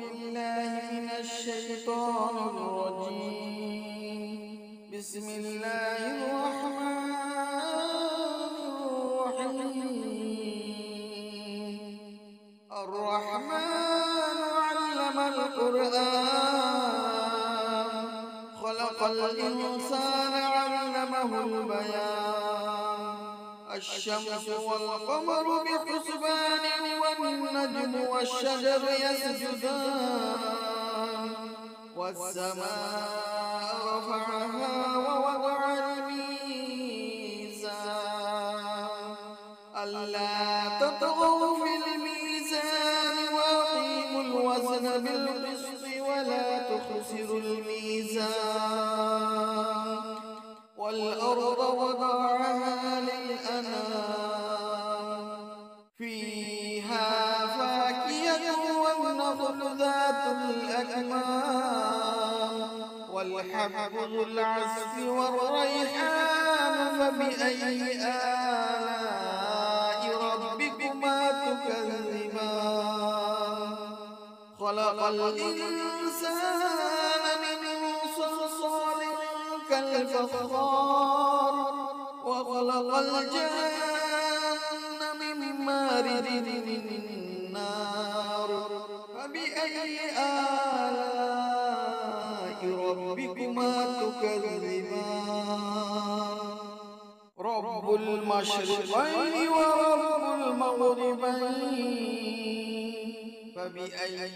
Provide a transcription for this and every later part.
بالله من الشيطان الرجيم. بسم الله الرحمن الرحيم. الرحمن علم القرآن خلق الإنسان علمه البيان. الشمس والقمر بحسبان والنجم والشجر يسجدان والسماء رفعها ووضع الميزان ألا تطغوا في الميزان وأقيموا الوزن بالقسط ولا تخسروا الميزان والأرض وضعها للأنام فيها فاكهة والنخل ذات الأكمام والحب ذو العصف والريحان فبأي آلاء ربكما تكذبان خلق الإنسان من صلصال كالفخار وخلق الجن من مارد من نار فبأي آلاء ربكما تكذبان رب المشرقين ورب المغربين فبأي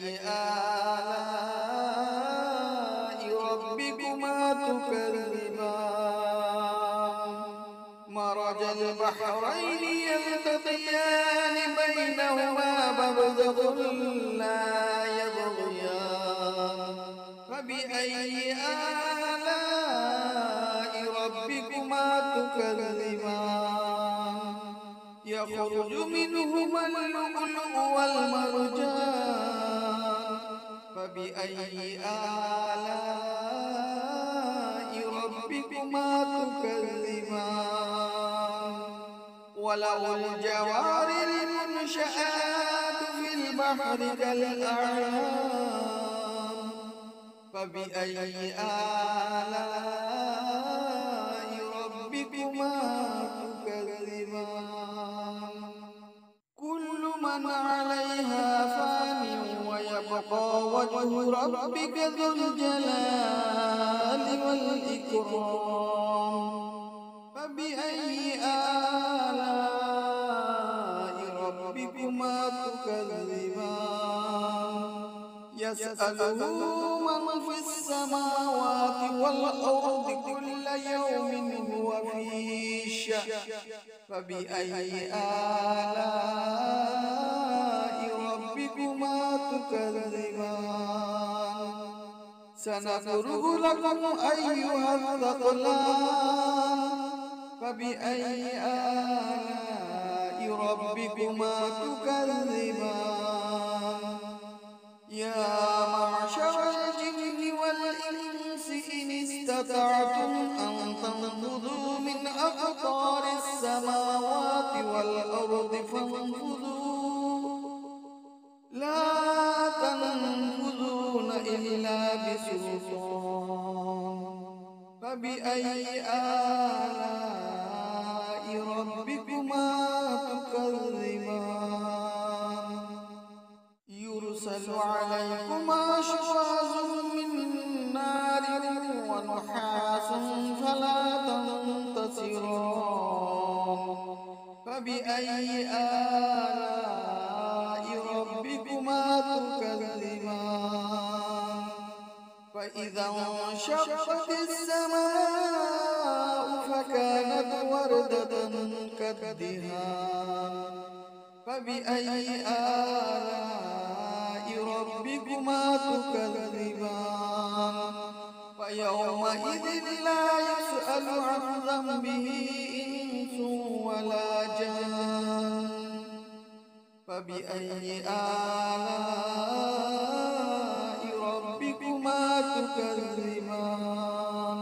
آلاء ربكما تكذبان مرج البحرين يلتقيان بينهما برزخ لا يبغيان فبأي آلاء ربكما تكذبان يخرج منهما اللؤلؤ والمرجان فبأي آلاء ربكما تكذبان وله الجوار المنشآت في البحر كالأعلام فبأي آلاء ربكما تكذبان كل من عليها فان ويبقى وجه ربك ذو الجلال والإكرام فبأي آلاء ربكما تكذبان يسأله من في السماوات والأرض كل يوم هو في شأن فبأي آلاء ربكما تكذبان سنفرغ لكم أيها الثقلان فبأي آلاء ربكما تكذبان يا معشر الجن والإنس إن استطعتم أن تنفذوا من أقطار السماوات والأرض فانفذوا لا تنفذون إلا بسلطان فبأي آلاء ربكما تكذبان يرسل عليكما شواظ من نار ونحاس فلا تنتصران فبأي آلاء ربكما تكذبان فإذا انشقت السماء فكانت وردة كالدهان فبأي آلاء ربكما تكذبان فيومئذ لا يسأل عن ذنبه إنس ولا جان فبأي آلاء ربكما تكذبان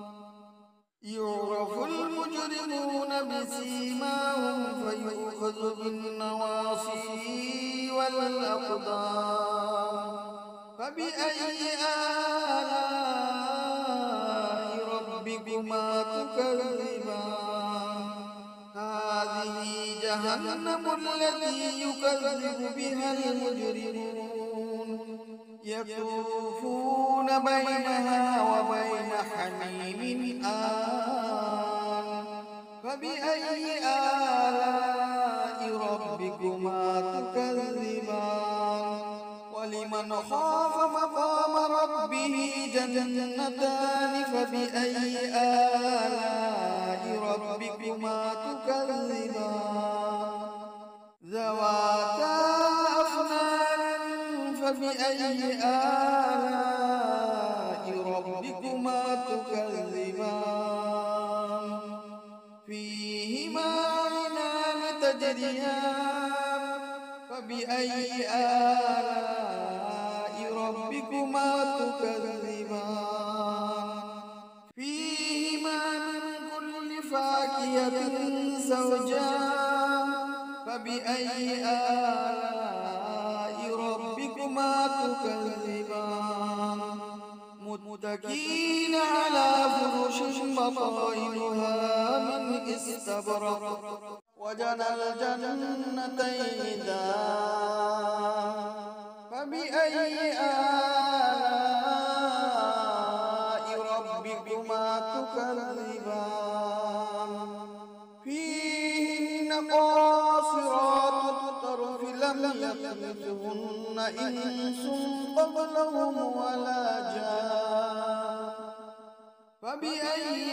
يعرف المجرمون بسيماهم فيؤخذ بالنواصي والأقدام فبأي آلاء ربكما تكذبان هذه جهنم التي يكذب بها المجرمون يطوفون بينها وبين حميم آن فبأي آلاء ربكما تكذبان ولمن خاف مقام ربه جنتان فبأي آلاء ربكما تكذبان ذواتا أفنان فبأي آلاء ربكما تكذبان فيهما عينان تجريان فبأي آلاء ربكما تكذبان فيهما من كل فاكهة زوجان فبأي آلاء ربكما تكذبان متكئين على فرش بطائنها من استبرق وجنى الجنتين دان فبأي آلاء ربكما تكذبان فيهن قاصرات الطرف لم يطمثهن إنس قبلهم ولا جان فبأي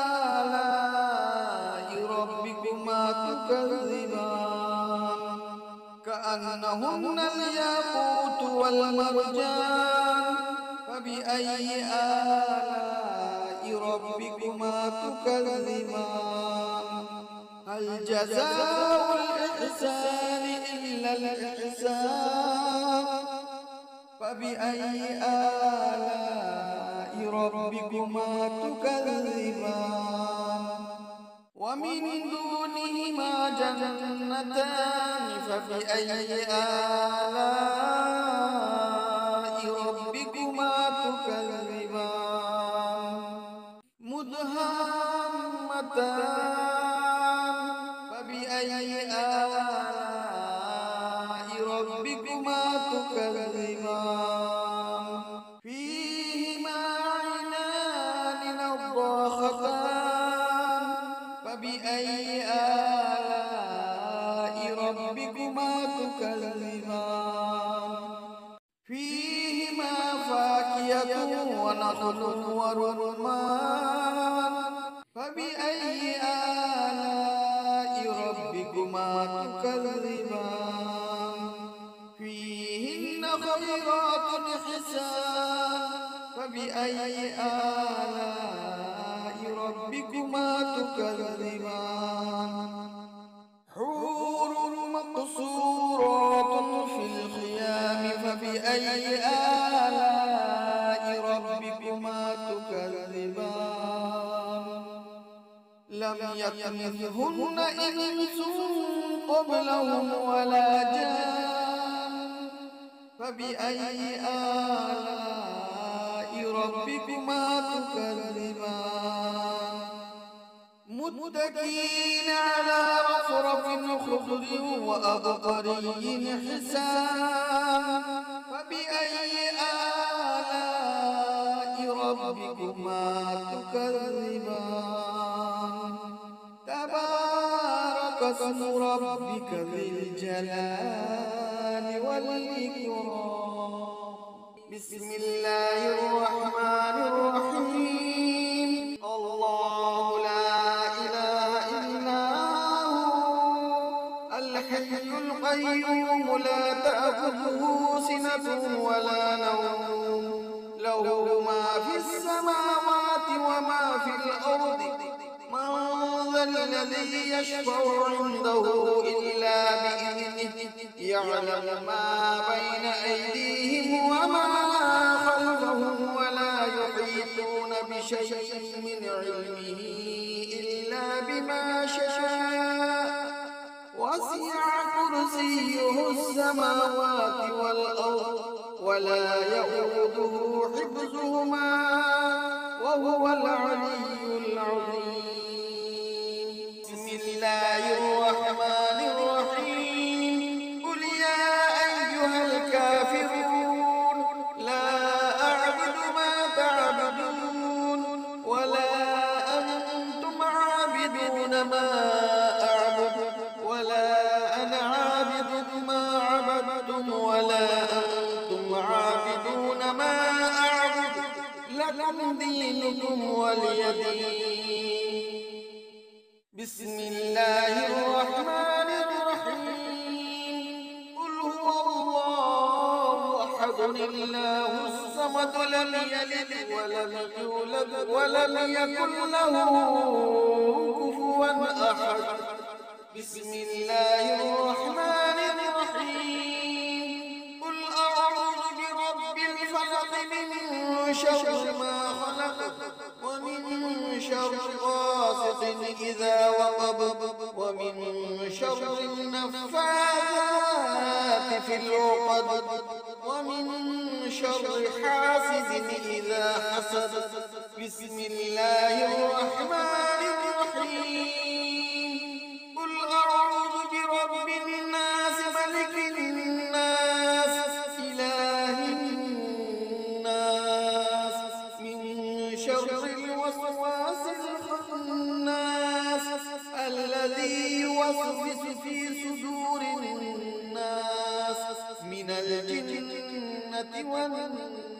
آلاء ربكما تكذبان كأنهن الياقوت والمرجان فبأي آلاء ربكما تكذبان هل جزاء الإحسان إلا الإحسان فبأي آلاء ربكما تكذبان ومن دونهما جنتان فبأي آلاء ربكما تكذبان مدهامتان فبأي آلاء ربكما تكذبان فيهما عينان نضاختان فبأي آلاء ربكما تكذبان فيهما فاكهة ونخل ورمان فبأي آلاء ربكما تكذبان فيهن خيرات حسان فبأي آلاء ربكما تكذبان حور مقصورات في الخيام فبأي آلاء ربكما تكذبان لم يطمثهن إنس قبلهم ولا جان فبأي آلاء ربكما تكذبان متكئين على رفرف خضر وأبقري حسان فبأي آلاء ربكما تكذبان تبارك اسم ربك ذي الجلال والإكرام بسم الله الرحمن الرحيم الله لا إله إلا هو الحي القيوم لا تأخذه سنة ولا نوم له ما في السماوات وما في الأرض من ذا الذي يشفع عنده إلا بإذنه يعلم ما بين أيديهم وما خلفهم ولا يحيطون بشيء من علمه إلا بما شاء وسع كرسيه السماوات والأرض ولا يؤوده حفظهما وهو العلي العظيم. بسم الله الرحمن الرحيم. قل يا أيها الكافرون لا أعبد ما تعبدون ولا أنتم عابدون ما أعبد ولا أنا عابد ما عبدتم ولا أنتم عابدون ما أعبد لكم دينكم ولي دين. بسم الله الرحمن الرحيم. قل هو الله أحد الله الصمد لم يلد ولم يولد ولم يكن له كفوا أحد. بسم الله الرحمن الرحيم. قل أعوذ برب الفلق من شر ما خلق ومن شر غاسق إذا وقب ومن شر النفاثات في العقد ومن شر حاسد إذا حسد. بسم الله الرحمن الرحيم. قل أعوذ برب الناس ملك الناس إله الناس من شر الوسواس الخناس الذي يوسوس في صدور الناس من الجنة والناس.